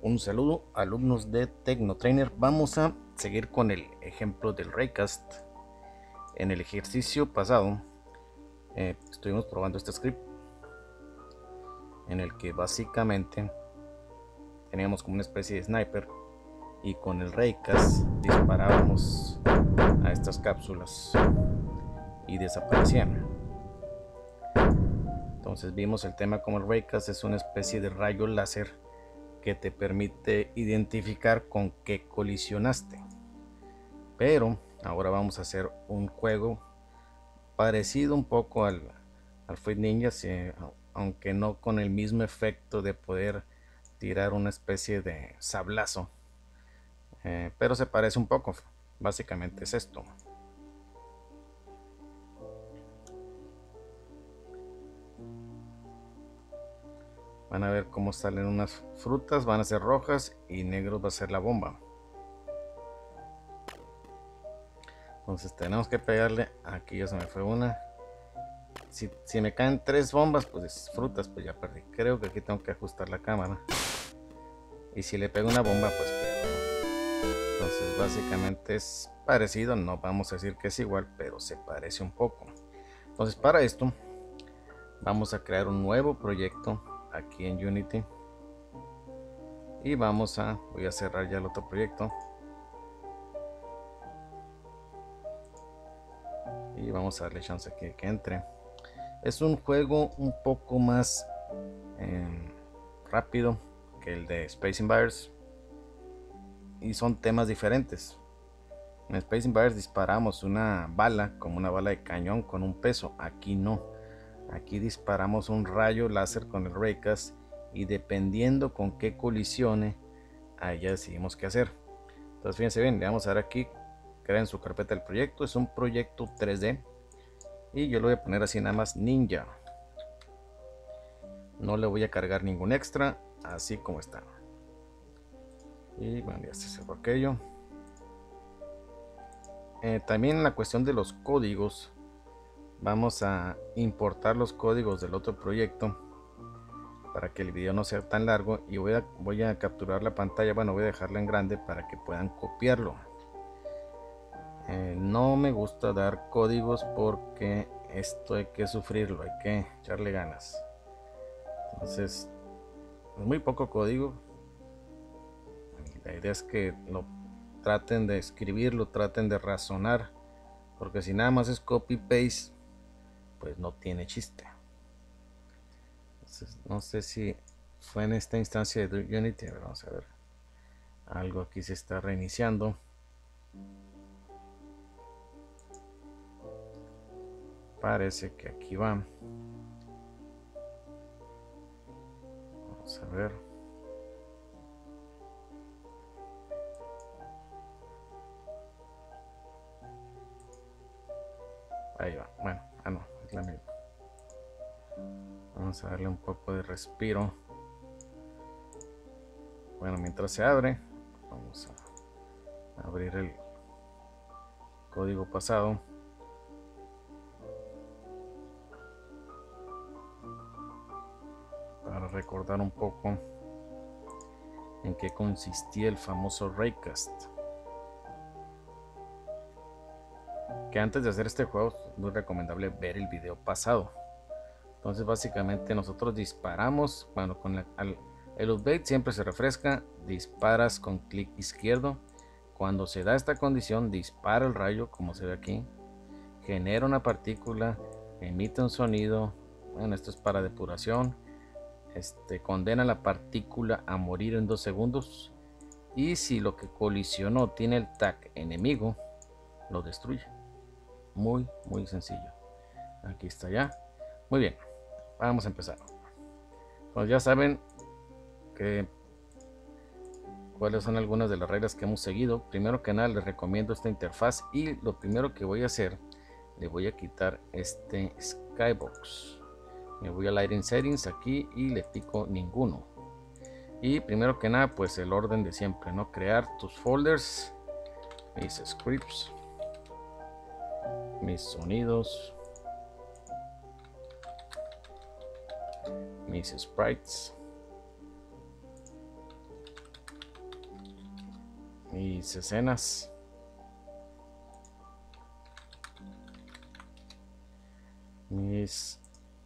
Un saludo, alumnos de Tecnotrainer. Vamos a seguir con el ejemplo del Raycast. En el ejercicio pasado estuvimos probando este script en el que básicamente teníamos como una especie de sniper y con el Raycast disparábamos a estas cápsulas y desaparecían. Entonces vimos el tema como el Raycast es una especie de rayo láser que te permite identificar con qué colisionaste. Pero ahora vamos a hacer un juego parecido un poco al Fruit Ninja, aunque no con el mismo efecto de poder tirar una especie de sablazo, pero se parece un poco. Básicamente es esto. Van a ver cómo salen unas frutas, van a ser rojas y negros va a ser la bomba. Entonces tenemos que pegarle. Aquí ya se me fue una. Si me caen 3 bombas, pues frutas, pues ya perdí. Creo que aquí tengo que ajustar la cámara. Y si le pego una bomba, pues pierdo. Entonces básicamente es parecido. No vamos a decir que es igual, pero se parece un poco. Entonces para esto vamos a crear un nuevo proyecto aquí en Unity. Y voy a cerrar ya el otro proyecto. Y vamos a darle chance aquí que entre. Es un juego un poco más rápido que el de Space Invaders y son temas diferentes. En Space Invaders disparamos una bala como una bala de cañón con un peso. Aquí no, aquí disparamos un rayo láser con el Raycast y dependiendo con qué colisione, ahí ya decidimos qué hacer. Entonces fíjense bien, le vamos a dar aquí, creen su carpeta del proyecto. Es un proyecto 3D y yo lo voy a poner así nada más, Ninja. No le voy a cargar ningún extra, así como está. Y bueno, ya se cerró aquello. También en la cuestión de los códigos, vamos a importar los códigos del otro proyecto para que el video no sea tan largo. Y voy a capturar la pantalla, bueno, voy a dejarla en grande para que puedan copiarlo. No me gusta dar códigos porque esto hay que sufrirlo, hay que echarle ganas. Entonces, muy poco código. La idea es que lo traten de escribirlo, traten de razonar, porque si nada más es copy paste, pues no tiene chiste. Entonces, no sé si fue en esta instancia de Unity. A ver, vamos a ver. Algo aquí se está reiniciando. Parece que aquí va. Vamos a ver. Ahí va. Bueno, no, es la misma. Vamos a darle un poco de respiro. Bueno, mientras se abre, vamos a abrir el código pasado. Para recordar un poco en qué consistía el famoso Raycast. Que antes de hacer este juego es muy recomendable ver el video pasado. Entonces básicamente nosotros disparamos, bueno, con el update siempre se refresca, disparas con clic izquierdo. Cuando se da esta condición, dispara el rayo como se ve aquí, genera una partícula, emite un sonido. Bueno, esto es para depuración. Condena la partícula a morir en 2 segundos. Y si lo que colisionó tiene el tag enemigo, lo destruye. Muy sencillo. Aquí está ya. Muy bien, vamos a empezar. Pues ya saben cuáles son algunas de las reglas que hemos seguido. Primero que nada les recomiendo esta interfaz y lo primero que voy a hacer, le voy a quitar este skybox. Me voy a Lighting Settings aquí y le pico ninguno. Y primero que nada, pues el orden de siempre, ¿no? Crear tus folders, mis scripts, mis sonidos, mis sprites, mis escenas. Mis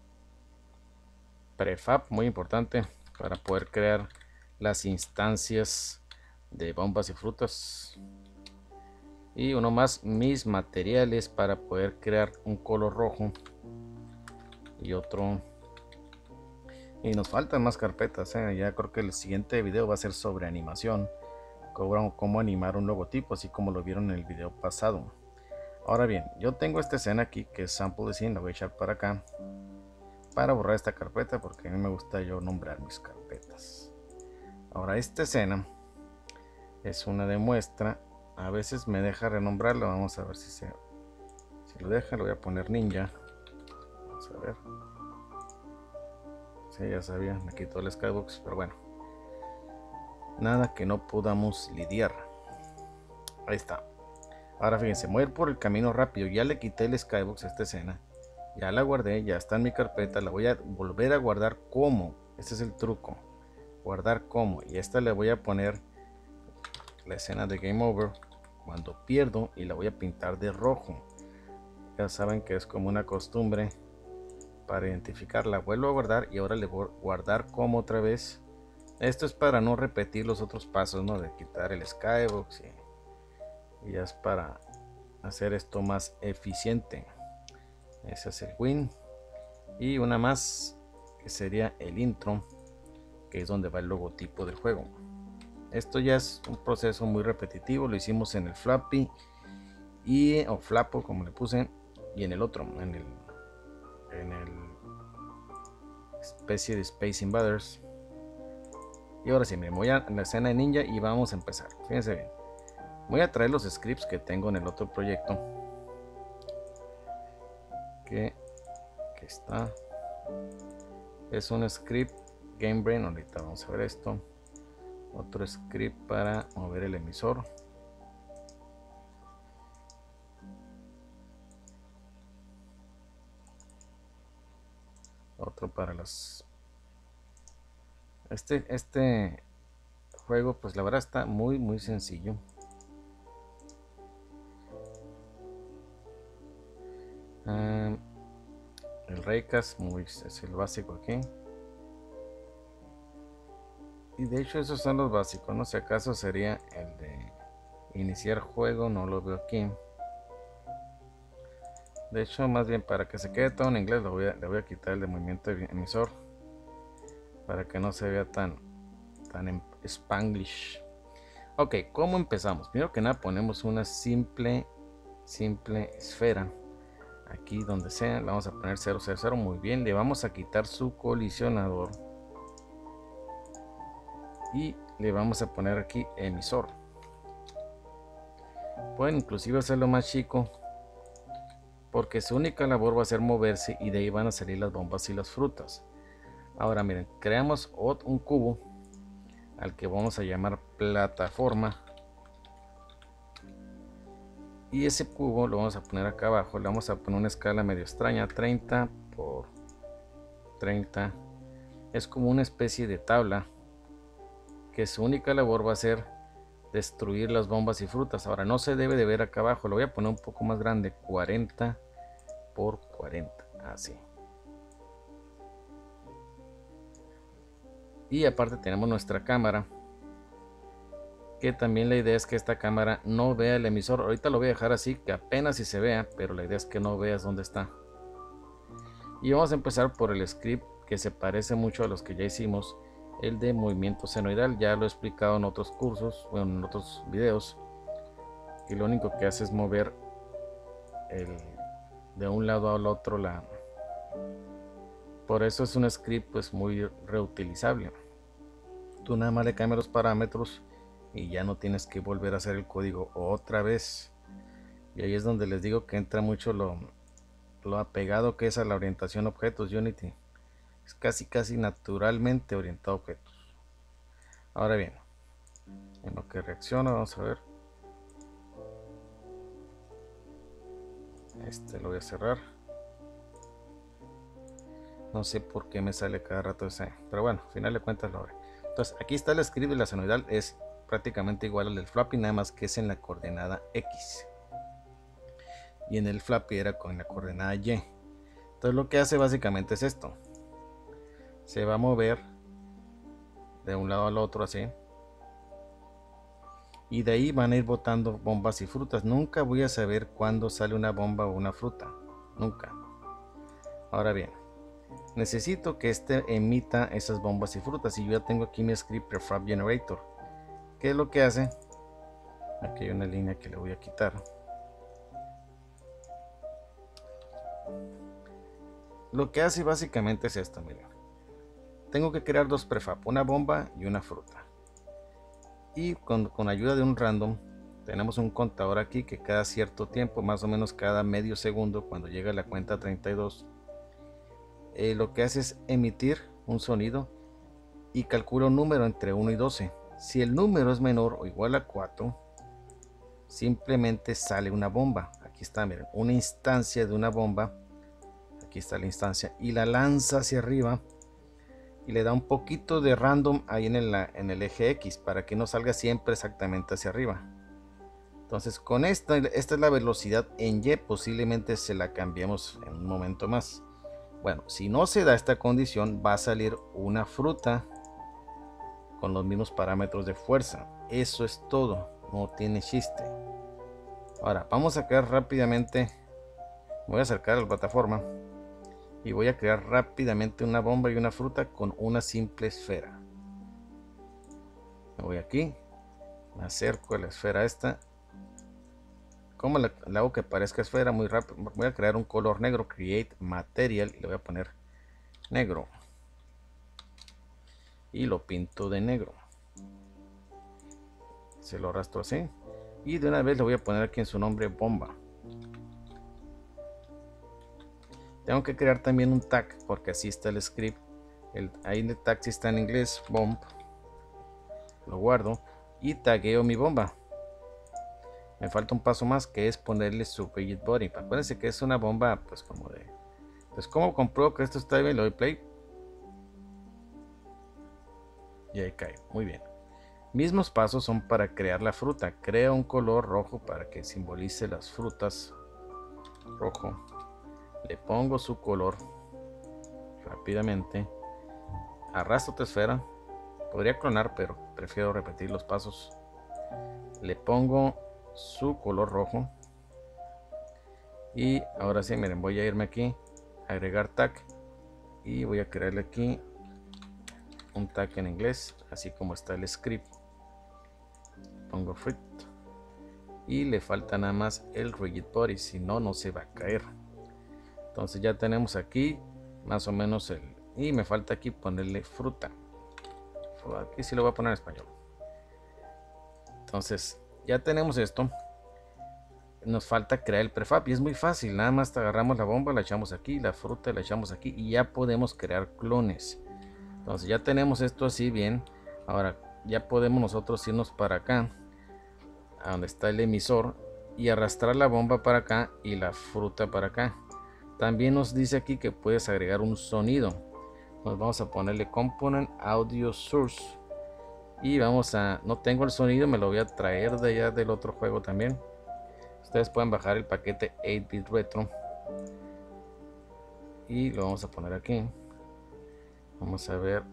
prefab, muy importante para poder crear las instancias de bombas y frutas. Y uno más, mis materiales para poder crear un color rojo y otro. Y nos faltan más carpetas, ya creo que el siguiente video va a ser sobre animación, cómo animar un logotipo, así como lo vieron en el video pasado. Ahora bien, yo tengo esta escena aquí que es sample scene, la voy a echar para acá para borrar esta carpeta, porque a mí me gusta yo nombrar mis carpetas. Ahora esta escena es una de muestra, a veces me deja renombrarlo, vamos a ver si lo deja. Lo voy a poner ninja, vamos a ver. Sí, ya sabía, me quitó el skybox, pero bueno, nada que no podamos lidiar. Ahí está. Ahora fíjense, voy a ir por el camino rápido. Ya le quité el skybox a esta escena, ya la guardé, ya está en mi carpeta. La voy a volver a guardar como, este es el truco, guardar como. Y esta le voy a poner la escena de Game Over cuando pierdo, y la voy a pintar de rojo. Ya saben que es como una costumbre para identificarla. Vuelvo a guardar y ahora le voy a guardar como otra vez. Esto es para no repetir los otros pasos, ¿no? De quitar el skybox y ya es para hacer esto más eficiente. Ese es el win. Y una más que sería el intro, que es donde va el logotipo del juego. Esto ya es un proceso muy repetitivo. Lo hicimos en el Flappy o Flapo, como le puse, y en el otro, en el especie de Space Invaders. Y ahora sí, me voy a la escena de ninja y vamos a empezar. Fíjense bien, voy a traer los scripts que tengo en el otro proyecto, que está, es un script GameBrain. Ahorita vamos a ver esto. Otro script para mover el emisor. Otro para las... Este juego, pues la verdad está muy sencillo. El Raycast es el básico aquí. Y de hecho esos son los básicos, no sé, acaso sería el de iniciar juego, no lo veo aquí. De hecho, más bien para que se quede todo en inglés, le voy a quitar el de movimiento de emisor, para que no se vea tan en Spanglish. Ok, ¿cómo empezamos? Primero que nada ponemos una simple esfera. Aquí donde sea, le vamos a poner 000. Muy bien, le vamos a quitar su colisionador. Y le vamos a poner aquí emisor. Pueden inclusive hacerlo más chico, porque su única labor va a ser moverse y de ahí van a salir las bombas y las frutas. Ahora miren, creamos un cubo al que vamos a llamar plataforma, y ese cubo lo vamos a poner acá abajo. Le vamos a poner una escala medio extraña, 30 por 30. Es como una especie de tabla que su única labor va a ser destruir las bombas y frutas. Ahora no se debe de ver acá abajo, lo voy a poner un poco más grande, 40 por 40, así. Y aparte tenemos nuestra cámara, que también la idea es que esta cámara no vea el emisor. Ahorita lo voy a dejar así, que apenas si se vea, pero la idea es que no veas dónde está. Y vamos a empezar por el script que se parece mucho a los que ya hicimos, el de movimiento senoidal. Ya lo he explicado en otros cursos, bueno, en otros videos, y lo único que hace es mover de un lado al otro por eso es un script pues muy reutilizable. Tú nada más le cambias los parámetros y ya no tienes que volver a hacer el código otra vez. Y ahí es donde les digo que entra mucho lo apegado que es a la orientación a objetos. Unity es casi naturalmente orientado a objetos. Ahora bien, en lo que reacciona, vamos a ver. Lo voy a cerrar. No sé por qué me sale cada rato ese, pero bueno, al final de cuentas lo haré. Entonces aquí está el script de la senoidal, es prácticamente igual al del Flappy, nada más que es en la coordenada X. Y en el Flappy era con la coordenada Y. Entonces lo que hace básicamente es esto. Se va a mover de un lado al otro así. Y de ahí van a ir botando bombas y frutas. Nunca voy a saber cuándo sale una bomba o una fruta. Nunca. Ahora bien, necesito que este emita esas bombas y frutas. Y yo ya tengo aquí mi script prefab generator. ¿Qué es lo que hace? Aquí hay una línea que le voy a quitar. Lo que hace básicamente es esto, miren. Tengo que crear dos prefab, una bomba y una fruta. Y con ayuda de un random tenemos un contador aquí que cada cierto tiempo, más o menos cada medio segundo, cuando llega a la cuenta 32, lo que hace es emitir un sonido y calcula un número entre 1 y 12. Si el número es menor o igual a 4, simplemente sale una bomba. Aquí está, miren, una instancia de una bomba. Aquí está la instancia y la lanza hacia arriba y le da un poquito de random ahí en el eje X para que no salga siempre exactamente hacia arriba. Entonces con esta es la velocidad en Y, posiblemente se la cambiemos en un momento más. Bueno, si no se da esta condición, va a salir una fruta con los mismos parámetros de fuerza. Eso es todo, no tiene chiste. Ahora vamos a crear rápidamente, me voy a acercar a la plataforma y voy a crear rápidamente una bomba y una fruta con una simple esfera. Me voy aquí, me acerco a la esfera esta. Como la hago que parezca esfera muy rápido, voy a crear un color negro, create material, y le voy a poner negro y lo pinto de negro. Se lo arrastro así y de una vez le voy a poner aquí en su nombre bomba. Tengo que crear también un tag porque así está el script. Ahí el tag sí está en inglés, bomb. Lo guardo y tagueo mi bomba. Me falta un paso más, que es ponerle su rigid body. Acuérdense que es una bomba, pues como de... Pues como compruebo que esto está bien, le doy play. Y ahí cae, muy bien. Mismos pasos son para crear la fruta. Crea un color rojo para que simbolice las frutas. Rojo. Le pongo su color rápidamente. Arrastro otra esfera. Podría clonar, pero prefiero repetir los pasos. Le pongo su color rojo y ahora sí, miren, voy a irme aquí, agregar tag y voy a crearle aquí un tag en inglés, así como está el script. Pongo fruit y le falta nada más el rigid body, si no, no se va a caer. Entonces ya tenemos aquí más o menos y me falta aquí ponerle fruta. Aquí sí lo voy a poner en español. Entonces ya tenemos esto. Nos falta crear el prefab y es muy fácil. Nada más agarramos la bomba, la echamos aquí, la fruta la echamos aquí y ya podemos crear clones. Entonces ya tenemos esto así bien. Ahora ya podemos nosotros irnos para acá, a donde está el emisor, y arrastrar la bomba para acá y la fruta para acá. También nos dice aquí que puedes agregar un sonido. Nos vamos a ponerle component audio source. Y vamos a, no tengo el sonido, me lo voy a traer de allá del otro juego también. Ustedes pueden bajar el paquete 8-bit retro y lo vamos a poner aquí. Vamos a ver,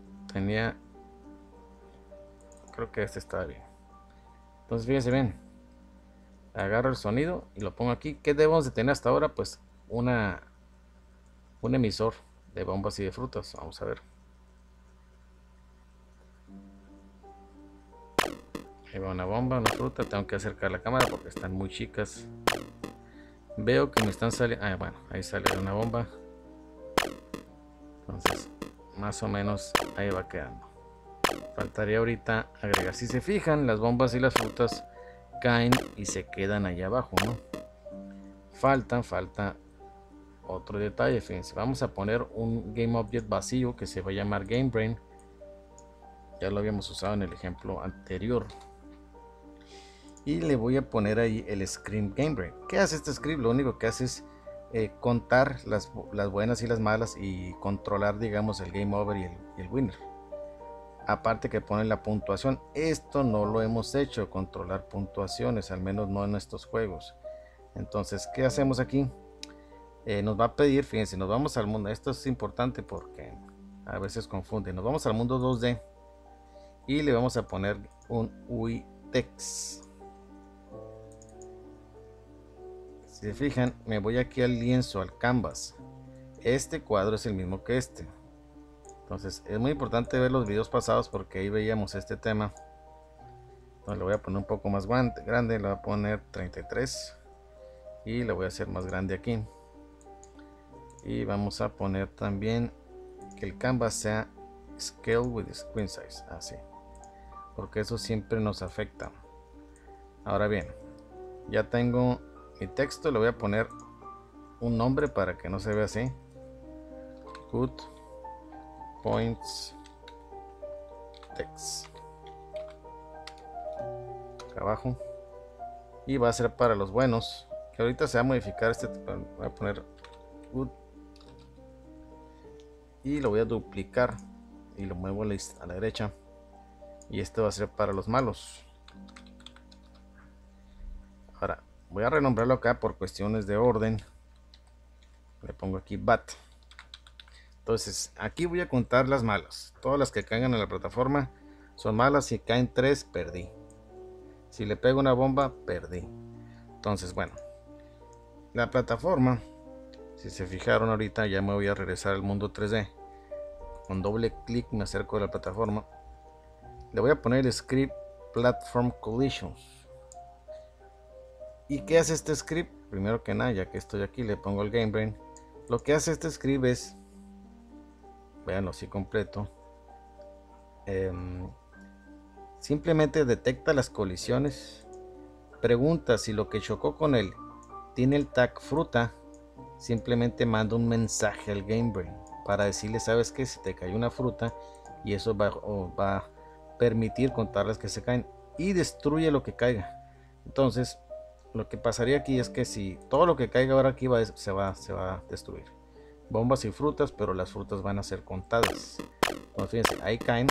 creo que este estaba bien. Entonces fíjense bien, agarro el sonido y lo pongo aquí. ¿Qué debemos de tener hasta ahora? Pues un emisor de bombas y de frutas. Vamos a ver. Ahí va una bomba, una fruta. Tengo que acercar la cámara porque están muy chicas. Veo que me están saliendo. Ah, bueno, ahí sale una bomba. Entonces, más o menos ahí va quedando. Faltaría ahorita agregar. Si se fijan, las bombas y las frutas caen y se quedan allá abajo, ¿no? Falta otro detalle. Fíjense, vamos a poner un game object vacío que se va a llamar game brain. Ya lo habíamos usado en el ejemplo anterior. Y le voy a poner ahí el script game brain. ¿Qué hace este script? Lo único que hace es contar las buenas y las malas y controlar, digamos, el game over y el winner. aparte que pone la puntuación. Esto no lo hemos hecho, controlar puntuaciones, al menos no en estos juegos. Entonces, ¿qué hacemos aquí? Nos va a pedir, fíjense, nos vamos al mundo. Esto es importante porque a veces confunde. Nos vamos al mundo 2D y le vamos a poner un UI text. Si se fijan, me voy aquí al lienzo, al canvas. Este cuadro es el mismo que este. Entonces es muy importante ver los videos pasados porque ahí veíamos este tema. Entonces le voy a poner un poco más grande, le voy a poner 33 y le voy a hacer más grande aquí. Y vamos a poner también que el canvas sea scale with screen size, así, porque eso siempre nos afecta. Ahora bien, ya tengo mi texto, le voy a poner un nombre para que no se vea así. Good points text acá abajo, y va a ser para los buenos, que ahorita se va a modificar este. Voy a poner good y lo voy a duplicar y lo muevo a la derecha, y este va a ser para los malos. Ahora voy a renombrarlo acá por cuestiones de orden, le pongo aquí bad. Entonces aquí voy a contar las malas, todas las que caigan en la plataforma son malas. Si caen 3, perdí. Si le pego una bomba, perdí. Entonces, bueno, la plataforma, si se fijaron ahorita, ya me voy a regresar al mundo 3D. Con doble clic me acerco a la plataforma. Le voy a poner script platform collisions. ¿Y qué hace este script? Primero que nada, ya que estoy aquí, le pongo el Game Brain. Lo que hace este script es, véanlo así completo, simplemente detecta las colisiones, pregunta si lo que chocó con él tiene el tag fruta, simplemente manda un mensaje al Game Brain para decirle, sabes que si te cayó una fruta, y eso va a permitir contar las que se caen, y destruye lo que caiga. Entonces lo que pasaría aquí es que si todo lo que caiga ahora aquí se va a destruir, bombas y frutas, pero las frutas van a ser contadas. Entonces fíjense, ahí caen.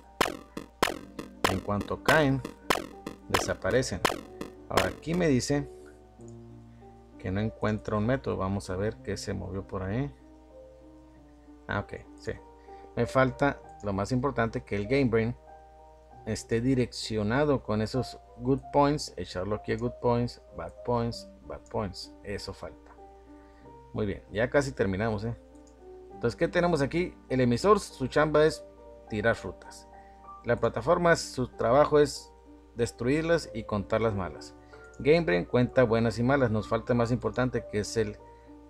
En cuanto caen, desaparecen. Ahora aquí me dice que no encuentra un método. Vamos a ver qué se movió por ahí. Ok, sí. Me falta lo más importante, que el Game Brain esté direccionado con esos good points. Echarlo aquí a good points, bad points, bad points. Eso falta. Muy bien, ya casi terminamos, Entonces, ¿qué tenemos aquí? El emisor, su chamba es tirar frutas. La plataforma, su trabajo es destruirlas y contar las malas. Game Brain cuenta buenas y malas. Nos falta más importante, que es el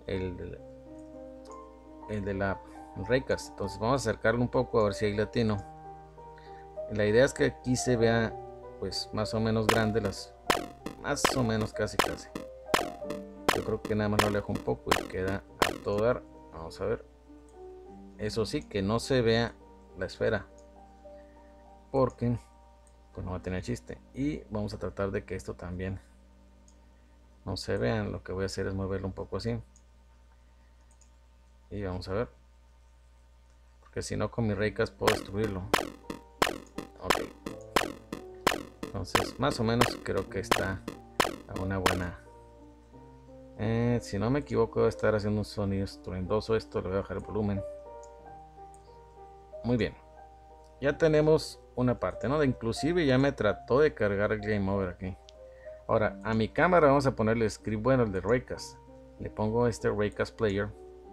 de la Raycast. Entonces vamos a acercarlo un poco a ver si hay latino. La idea es que aquí se vea pues más o menos grande, más o menos casi. Yo creo que nada más lo alejo un poco y queda a todo dar. Vamos a ver. Eso sí, que no se vea la esfera, porque pues no va a tener chiste. Y vamos a tratar de que esto también no se vean. Lo que voy a hacer es moverlo un poco así, y vamos a ver, porque si no con mi Raycast puedo destruirlo. Ok, entonces más o menos creo que está a una buena, si no me equivoco debe estar haciendo un sonido estruendoso. Esto le voy a bajar el volumen. Muy bien, ya tenemos una parte, ¿no? Inclusive ya me trató de cargar el Game Over aquí. Ahora a mi cámara vamos a ponerle script, bueno, el de Raycast. Le pongo este Raycast Player,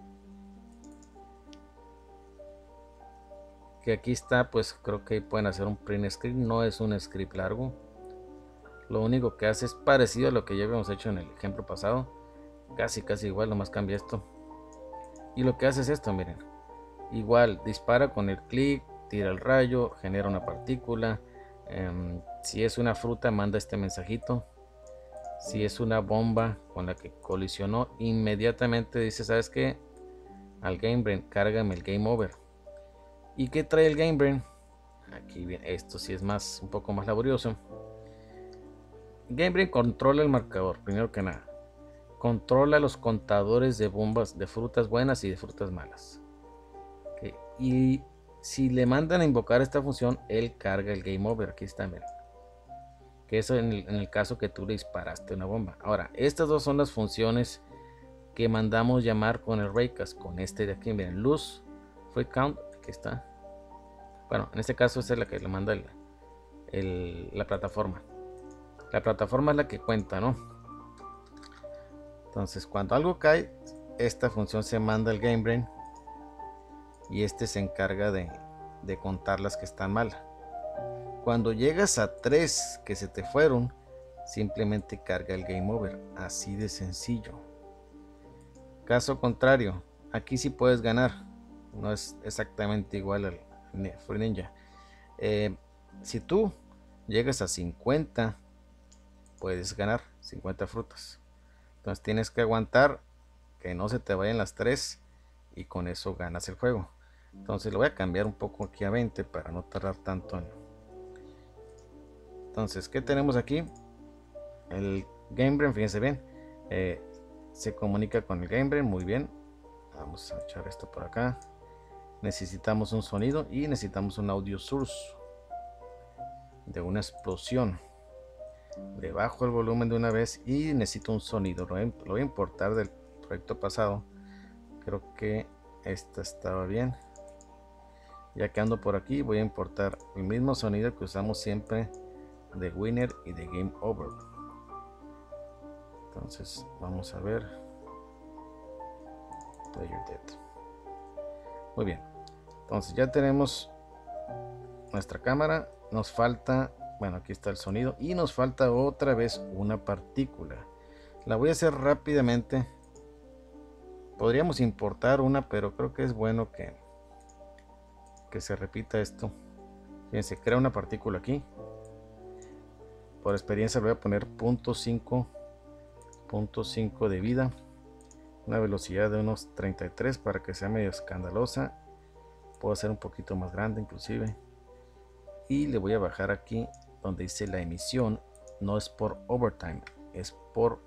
que aquí está. Pues creo que pueden hacer un print script. No es un script largo, lo único que hace es parecido a lo que ya habíamos hecho en el ejemplo pasado, casi igual, nomás cambia esto. Y lo que hace es esto, miren, igual dispara con el clic, tira el rayo, genera una partícula. Si es una fruta, manda este mensajito. Si es una bomba con la que colisionó, inmediatamente dice, ¿sabes qué? Al Game Brain, cárgame el Game Over. ¿Y qué trae el Game Brain? Aquí viene, esto sí es un poco más laborioso. Game Brain controla el marcador, primero que nada. Controla los contadores de bombas, de frutas buenas y de frutas malas. Okay. Y Si le mandan a invocar esta función, él carga el game over. Aquí está, miren. Que eso en el caso que tú le disparaste una bomba. Ahora, estas dos son las funciones que mandamos llamar con el raycast, con este de aquí. Miren, luz, free count, aquí está. Bueno, en este caso esta es la que le manda la plataforma. La plataforma es la que cuenta, ¿no? Entonces, cuando algo cae, esta función se manda al GameBrain y este se encarga de contar las que están mal. Cuando llegas a 3 que se te fueron, simplemente carga el game over, así de sencillo. Caso contrario, aquí sí puedes ganar, no es exactamente igual al Free Ninja. Si tú llegas a 50, puedes ganar 50 frutas. Entonces tienes que aguantar que no se te vayan las 3 y con eso ganas el juego. Entonces lo voy a cambiar un poco aquí a 20 para no tardar tanto Entonces, ¿qué tenemos aquí? El GameBrain, fíjense bien, se comunica con el GameBrain, muy bien. Vamos a echar esto por acá. Necesitamos un sonido y necesitamos un audio source de una explosión. Le bajo el volumen de una vez y necesito un sonido. Lo voy a importar del proyecto pasado. Creo que esta estaba bien. Ya que ando por aquí, voy a importar el mismo sonido que usamos siempre de Winner y de Game Over. Entonces vamos a ver. Player Dead. Muy bien. Entonces ya tenemos nuestra cámara. Nos falta, bueno, aquí está el sonido y nos falta otra vez una partícula. La voy a hacer rápidamente. Podríamos importar una, pero creo que es bueno que se repita esto. Fíjense, crea una partícula aquí. Por experiencia voy a poner 0.5 de vida, una velocidad de unos 33 para que sea medio escandalosa. Puedo hacer un poquito más grande inclusive, y le voy a bajar aquí donde dice la emisión. No es por overtime, es por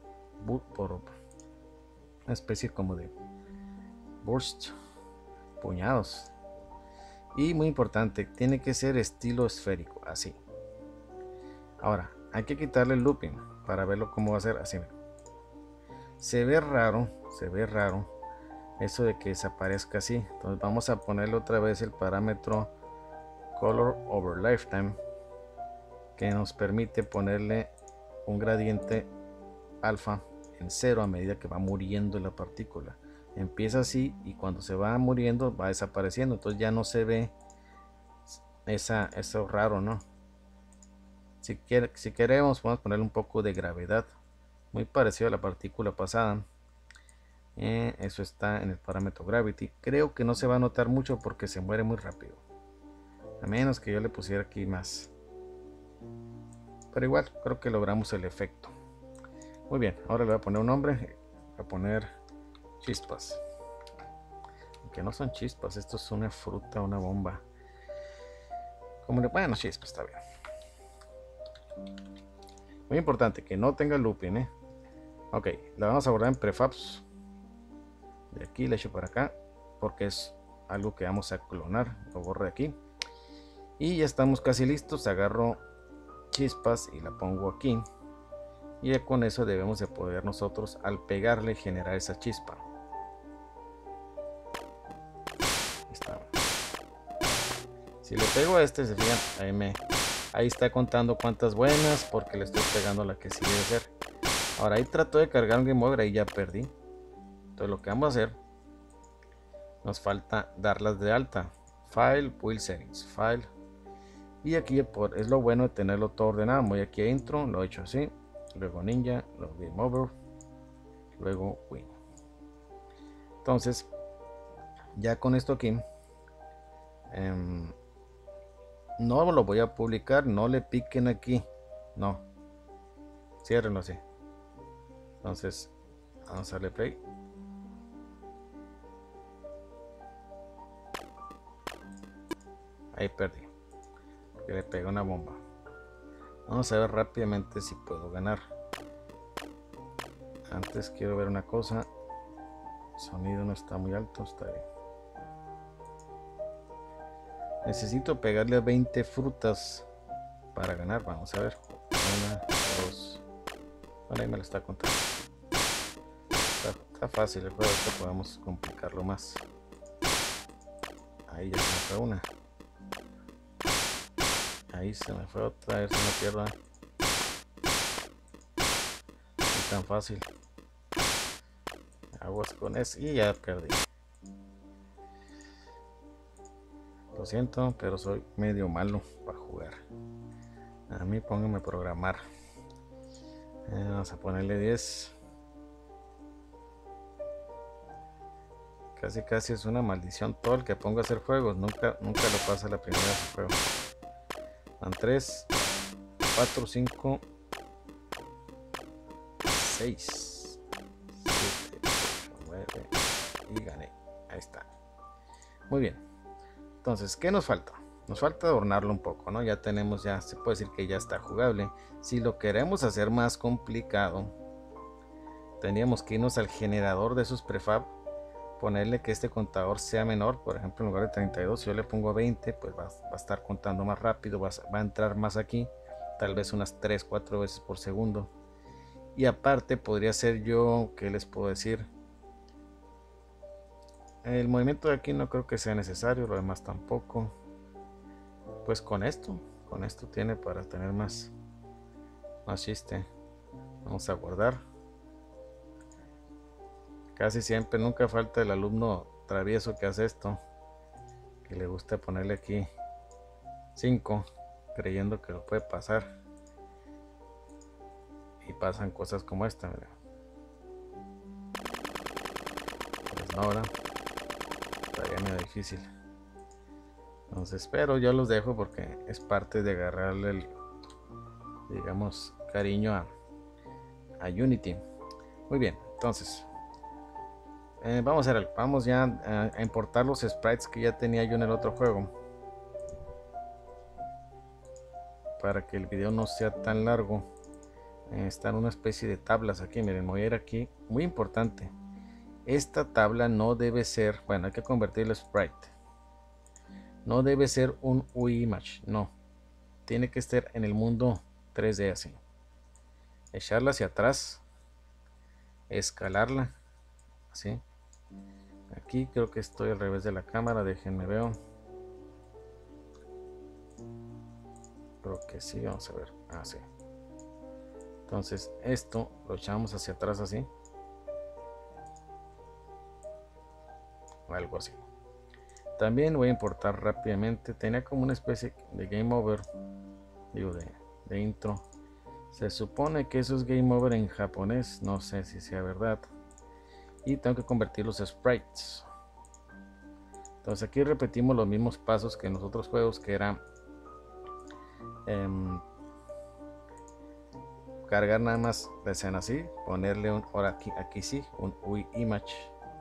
una especie como de burst, puñados. Y muy importante, tiene que ser estilo esférico, así. Ahora hay que quitarle el looping para verlo cómo va a ser así. Se ve raro eso de que desaparezca así. Entonces vamos a ponerle otra vez el parámetro color over lifetime, que nos permite ponerle un gradiente alfa en 0 a medida que va muriendo la partícula. Empieza así y cuando se va muriendo va desapareciendo. Entonces ya no se ve eso raro, ¿no? Si queremos podemos ponerle un poco de gravedad, muy parecido a la partícula pasada. Eso está en el parámetro gravity. Creo que no se va a notar mucho porque se muere muy rápido, a menos que yo le pusiera aquí más, pero igual creo que logramos el efecto. Muy bien, ahora le voy a poner un nombre. Voy a poner chispas, aunque no son chispas, esto es una fruta, una bomba. Bueno, chispas está bien. Muy importante que no tenga looping, Ok, la vamos a guardar en prefabs. De aquí le echo para acá porque es algo que vamos a clonar. Lo borro de aquí y ya estamos casi listos. Agarro chispas y la pongo aquí, y ya con eso debemos de poder nosotros al pegarle generar esa chispa. Está. Si le pego a este, se fijan, ahí está contando cuántas buenas, porque le estoy pegando a la que sí debe ser. Ahora ahí trato de cargar un game over y ya perdí. Entonces lo que vamos a hacer, nos falta darlas de alta. File, Build Settings, File. Y aquí es lo bueno de tenerlo todo ordenado. Voy aquí a Intro, lo he hecho así. Luego Ninja, luego Game Over, luego Win. Entonces, ya con esto aquí, no lo voy a publicar. No le piquen aquí. No. Ciérrenlo así. Entonces, vamos a darle play. Ahí perdí, porque le pegué una bomba. Vamos a ver rápidamente si puedo ganar. Antes quiero ver una cosa. El sonido no está muy alto, está bien. Necesito pegarle a 20 frutas para ganar. Vamos a ver. Una, dos. Bueno, ahí me lo está contando. Está fácil el juego, que podemos complicarlo más. Ahí ya se me fue una. Ahí se me fue otra, a ver si no pierdo. No es tan fácil. Aguas con eso y ya perdí. Lo siento, pero soy medio malo para jugar. A mí pónganme a programar. Vamos a ponerle 10. Casi es una maldición todo el que ponga a hacer juegos. Nunca lo pasa la primera vez que juego. Van 3, 4, 5, 6, 7, 8, 9 y gané. Ahí está. Muy bien. Entonces, ¿qué nos falta? Nos falta adornarlo un poco, ¿no? Ya tenemos, ya se puede decir que ya está jugable. Si lo queremos hacer más complicado, tendríamos que irnos al generador de esos prefab, ponerle que este contador sea menor. Por ejemplo, en lugar de 32, si yo le pongo 20, pues va a estar contando más rápido, va a entrar más aquí, tal vez unas 3-4 veces por segundo. Y aparte podría ser yo, ¿qué les puedo decir? El movimiento de aquí no creo que sea necesario, lo demás tampoco. Pues con esto tiene para tener más chiste. Vamos a guardar. Casi siempre, nunca falta el alumno travieso que hace esto, que le gusta ponerle aquí 5, creyendo que lo puede pasar, y pasan cosas como esta. Mira. Pues no, ahora estaría medio difícil. Entonces, pero yo los dejo porque es parte de agarrarle el, digamos, cariño a Unity. Muy bien, entonces vamos ya a importar los sprites que ya tenía yo en el otro juego, para que el video no sea tan largo. Están una especie de tablas aquí. Miren, voy a ir aquí, muy importante, esta tabla no debe ser, bueno, hay que convertir el sprite, no debe ser un UI image, no, tiene que estar en el mundo 3D así, echarla hacia atrás, escalarla así. Aquí creo que estoy al revés de la cámara, déjenme veo. Creo que sí, vamos a ver. Así. Entonces esto lo echamos hacia atrás así. O algo así. También voy a importar rápidamente. Tenía como una especie de game over. Digo, de intro. Se supone que eso es game over en japonés. No sé si sea verdad. Y tengo que convertir los sprites. Entonces aquí repetimos los mismos pasos que en los otros juegos, que era cargar nada más la escena así, ponerle un, ahora aquí sí, un UI image,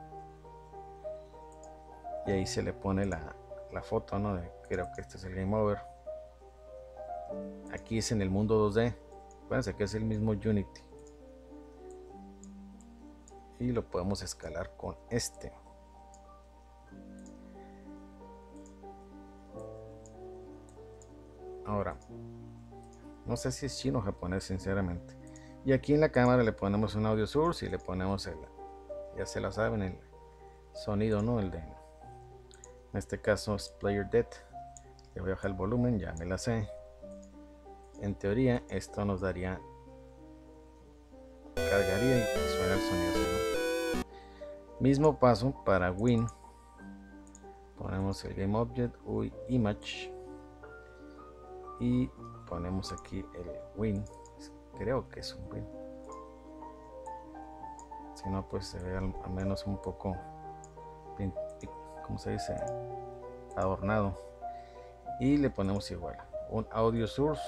y ahí se le pone la foto, ¿no? Creo que este es el game over. Aquí es en el mundo 2D, acuérdense que es el mismo Unity, y lo podemos escalar con este. Ahora, no sé si es chino o japonés, sinceramente. Y aquí en la cámara le ponemos un audio source y le ponemos el, ya se la saben, el sonido, ¿no? El de, en este caso es Player Dead. Le voy a bajar el volumen, ya me la sé. En teoría esto nos daría, cargaría y suena el sonido, ¿no? Mismo paso para Win. Ponemos el Game Object, UI Image, y ponemos aquí el Win. Creo que es un Win. Si no, pues se ve al menos un poco, ¿cómo se dice? Adornado. Y le ponemos igual un audio source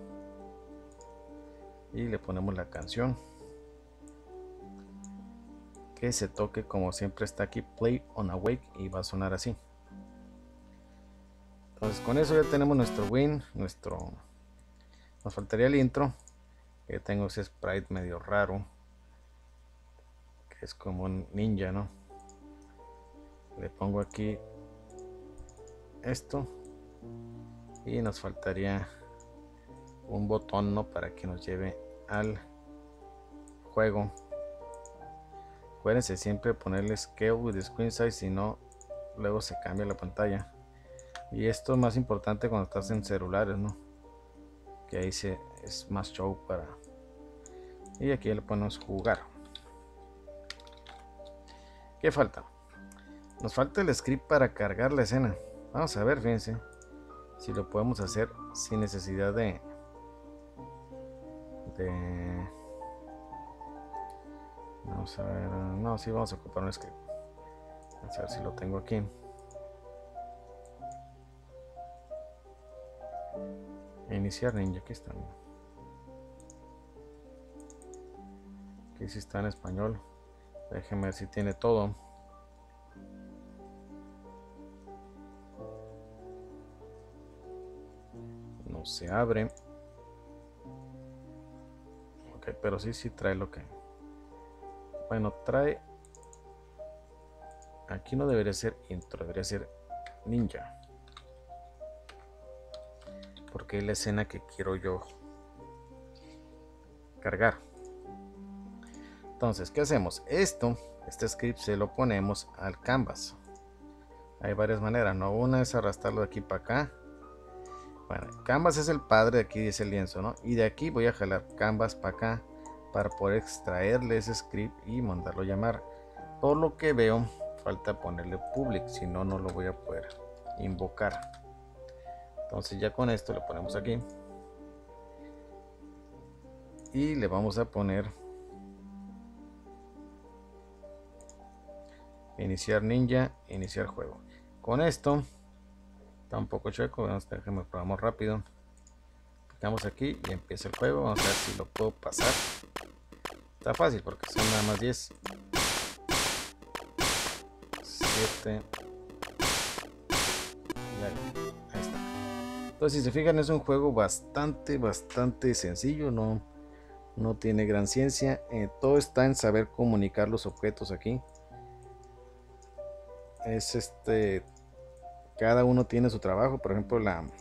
y le ponemos la canción, que se toque como siempre está aquí, play on awake, y va a sonar así. Entonces con eso ya tenemos nuestro win, nos faltaría el intro, que tengo ese sprite medio raro, que es como un ninja, ¿no? Le pongo aquí esto, y nos faltaría un botón, ¿no?, para que nos lleve al juego. Acuérdense siempre ponerle scale with the screen size, si no luego se cambia la pantalla. Y esto es más importante cuando estás en celulares, ¿no?, que ahí es más show para. Y aquí le ponemos jugar. ¿Qué falta? Nos falta el script para cargar la escena. Vamos a ver, fíjense si lo podemos hacer sin necesidad de vamos a ver. No, sí, vamos a ocupar un script. Vamos a ver si lo tengo aquí. Iniciar Ninja, aquí está. Aquí sí está en español. Déjenme ver si tiene todo. No se abre. Ok, pero sí trae lo que. Bueno, trae. Aquí no debería ser intro, debería ser Ninja. Porque es la escena que quiero yo cargar. Entonces, ¿qué hacemos? Este script se lo ponemos al canvas. Hay varias maneras, ¿no? Una es arrastrarlo de aquí para acá. Bueno, canvas es el padre, de aquí es el lienzo, ¿no? Y de aquí voy a jalar canvas para acá para poder extraerle ese script y mandarlo a llamar. Por lo que veo, falta ponerle public, si no, no lo voy a poder invocar. Entonces ya con esto le ponemos aquí. Y le vamos a poner iniciar ninja, iniciar juego. Con esto está un poco chueco, déjenme probamos rápido. Picamos aquí y empieza el juego. Vamos a ver si lo puedo pasar. Está fácil porque son nada más 10, 7 y ahí está. Entonces, si se fijan, es un juego bastante sencillo, no tiene gran ciencia. Todo está en saber comunicar los objetos aquí. Es cada uno tiene su trabajo. Por ejemplo,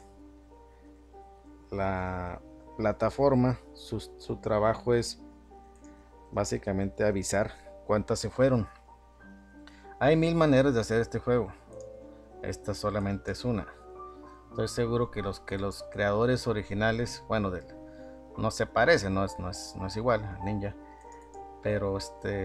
la plataforma, su trabajo es básicamente avisar cuántas se fueron. Hay 1000 maneras de hacer este juego. Esta solamente es una. Estoy seguro que los creadores originales, bueno, no se parecen, no es igual a Ninja, pero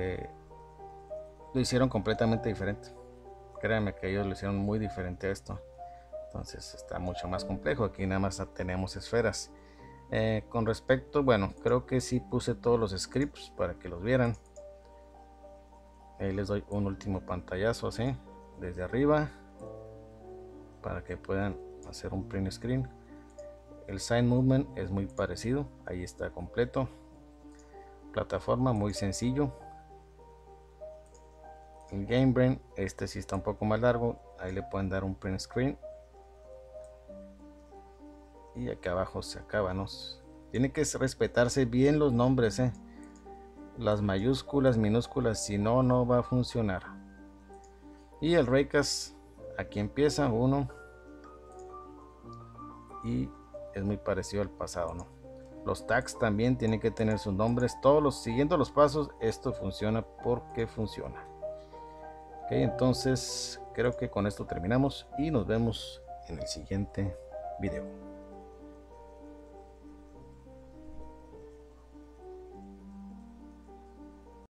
lo hicieron completamente diferente. Créanme que ellos lo hicieron muy diferente a esto. Entonces está mucho más complejo. Aquí nada más tenemos esferas. Con respecto, bueno, creo que sí puse todos los scripts para que los vieran. Ahí les doy un último pantallazo así, desde arriba, para que puedan hacer un print screen. El sign movement es muy parecido, ahí está completo. Plataforma muy sencillo. El Game Brain, sí está un poco más largo, ahí le pueden dar un print screen. Y acá abajo se acaba, ¿no? Tiene que respetarse bien los nombres, las mayúsculas, minúsculas, si no, no va a funcionar. Y el Raycast, aquí empieza 1 y es muy parecido al pasado, ¿no? Los tags también tienen que tener sus nombres. Siguiendo los pasos, esto funciona porque funciona. Ok, entonces creo que con esto terminamos y nos vemos en el siguiente video.